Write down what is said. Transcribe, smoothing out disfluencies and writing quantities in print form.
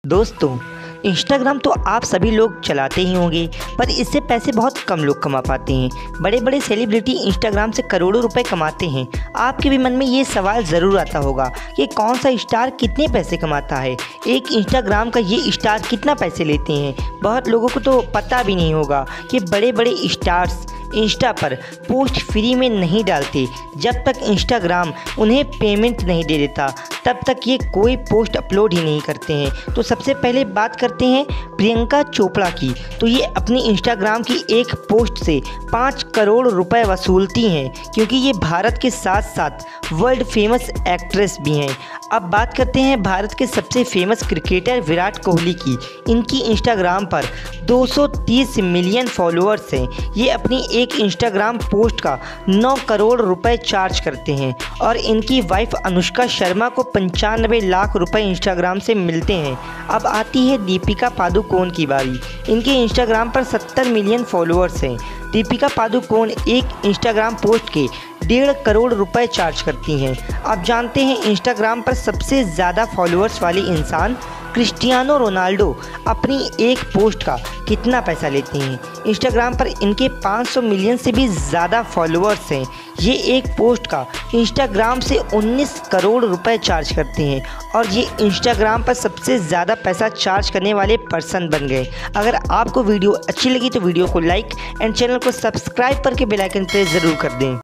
दोस्तों, इंस्टाग्राम तो आप सभी लोग चलाते ही होंगे, पर इससे पैसे बहुत कम लोग कमा पाते हैं। बड़े बड़े सेलिब्रिटी इंस्टाग्राम से करोड़ों रुपए कमाते हैं। आपके भी मन में ये सवाल ज़रूर आता होगा कि कौन सा स्टार कितने पैसे कमाता है, एक इंस्टाग्राम का ये स्टार कितना पैसे लेते हैं। बहुत लोगों को तो पता भी नहीं होगा कि बड़े बड़े स्टार्स इंस्टा पर पोस्ट फ्री में नहीं डालते। जब तक इंस्टाग्राम उन्हें पेमेंट नहीं दे देता तब तक ये कोई पोस्ट अपलोड ही नहीं करते हैं। तो सबसे पहले बात करते हैं प्रियंका चोपड़ा की। तो ये अपनी इंस्टाग्राम की एक पोस्ट से 5 करोड़ रुपए वसूलती हैं, क्योंकि ये भारत के साथ साथ वर्ल्ड फेमस एक्ट्रेस भी हैं। अब बात करते हैं भारत के सबसे फेमस क्रिकेटर विराट कोहली की। इनकी इंस्टाग्राम पर 230 मिलियन फॉलोअर्स हैं। ये अपनी एक इंस्टाग्राम पोस्ट का 9 करोड़ रुपए चार्ज करते हैं और इनकी वाइफ अनुष्का शर्मा को 95 लाख रुपए इंस्टाग्राम से मिलते हैं। अब आती है दीपिका पादुकोण की बारी। इनके इंस्टाग्राम पर 70 मिलियन फॉलोअर्स हैं। दीपिका पादुकोण एक इंस्टाग्राम पोस्ट के 1.5 करोड़ रुपए चार्ज करती हैं। आप जानते हैं इंस्टाग्राम पर सबसे ज़्यादा फॉलोअर्स वाली इंसान क्रिस्टियानो रोनाल्डो अपनी एक पोस्ट का कितना पैसा लेते हैं। इंस्टाग्राम पर इनके 500 मिलियन से भी ज़्यादा फॉलोअर्स हैं। ये एक पोस्ट का इंस्टाग्राम से 19 करोड़ रुपए चार्ज करते हैं और ये इंस्टाग्राम पर सबसे ज़्यादा पैसा चार्ज करने वाले पर्सन बन गए। अगर आपको वीडियो अच्छी लगी तो वीडियो को लाइक एंड चैनल को सब्सक्राइब करके बेल आइकन प्रेस ज़रूर कर दें।